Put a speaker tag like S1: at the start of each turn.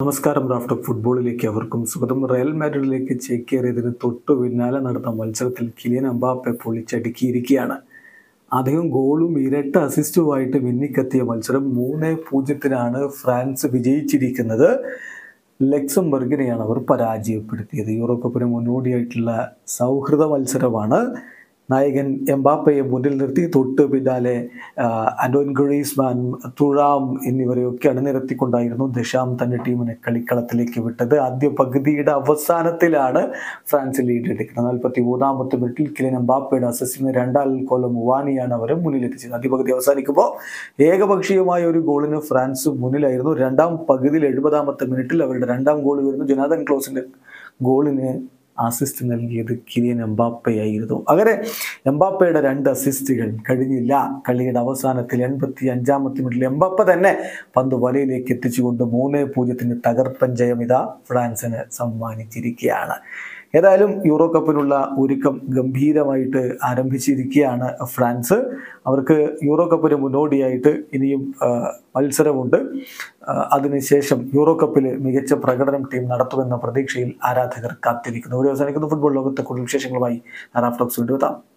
S1: നമസ്കാരം. റാഫ്റ്റ് ഫുട്ബോളിലേക്ക് അവർക്കും സ്വാഗതം. റയൽ മാഡ്രിഡിലേക്ക് ചേക്കേറിയതിന് തൊട്ടു പിന്നാലെ നടന്ന മത്സരത്തിൽ കിലിയൻ എംബാപ്പെ പൊളിച്ചടുക്കിയിരിക്കുകയാണ്. അദ്ദേഹം ഗോളും ഇരട്ട അസിസ്റ്റുമായിട്ട് മിന്നിക്കെത്തിയ മത്സരം 3-0 ഫ്രാൻസ് വിജയിച്ചിരിക്കുന്നത്. ലക്സംബർഗിനെയാണ് അവർ പരാജയപ്പെടുത്തിയത്. യൂറോ കപ്പിന് മുന്നോടിയായിട്ടുള്ള സൗഹൃദ മത്സരമാണ്. നായകൻ എംബാപ്പയെ മുന്നിൽ നിർത്തി തൊട്ട് പിന്നാലെ ആന്റോൻ ഗ്രീസ്മാൻ, തുഴാം എന്നിവരെയൊക്കെ അണിനിരത്തിക്കൊണ്ടായിരുന്നു ദശാം തന്റെ ടീമിനെ കളിക്കളത്തിലേക്ക് വിട്ടത്. ആദ്യ പകുതിയുടെ അവസാനത്തിലാണ് ഫ്രാൻസ് ലീഡ് എടുക്കുന്നത്. 43-ാമത്തെ മിനിറ്റിൽ കിലിയൻ എംബാപ്പയുടെ അസിസ്റ്റിന് കോലോ മുവാനിയാണ് അവരെ മുന്നിലെത്തിച്ചത്. ആദ്യ പകുതി അവസാനിക്കുമ്പോൾ ഏകപക്ഷീയമായ ഒരു ഗോളിന് ഫ്രാൻസ് മുന്നിലായിരുന്നു. രണ്ടാം പകുതിയിൽ 70-ാമത്തെ മിനിറ്റിൽ അവരുടെ രണ്ടാം ഗോൾ വരുന്നു. ജൊനാഥൻ ക്ലോസിന്റെ ഗോളിന് അസിസ്റ്റ് നൽകിയത് കിലിയൻ എംബാപ്പയായിരുന്നു. അങ്ങനെ എംബാപ്പയുടെ 2 അസിസ്റ്റുകൾ കഴിഞ്ഞില്ല. കളിയുടെ അവസാനത്തിൽ 85-ാമത്തെ മിനിറ്റിൽ എംബാപ്പ തന്നെ പന്ത് വലയിലേക്ക് എത്തിച്ചുകൊണ്ട് 3-0 തകർപ്പൻ ജയം ഇതാ ഫ്രാൻസിന് സമ്മാനിച്ചിരിക്കുകയാണ്. ഏതായാലും യൂറോ കപ്പിനുള്ള ഒരുക്കം ഗംഭീരമായിട്ട് ആരംഭിച്ചിരിക്കുകയാണ് ഫ്രാൻസ്. അവർക്ക് യൂറോ കപ്പിന് മുന്നോടിയായിട്ട് ഇനിയും മത്സരമുണ്ട്. അതിനുശേഷം യൂറോ കപ്പിൽ മികച്ച പ്രകടനം ടീം നടത്തുമെന്ന പ്രതീക്ഷയിൽ ആരാധകർ കാത്തിരിക്കുന്നു. ഇവിടെ അവസാനിക്കുന്ന ഫുട്ബോൾ ലോകത്തെ കൂടുതൽ വിശേഷങ്ങളുമായി റാഫ്റ്റ് ടോക്സ് വീണ്ടും എത്താം.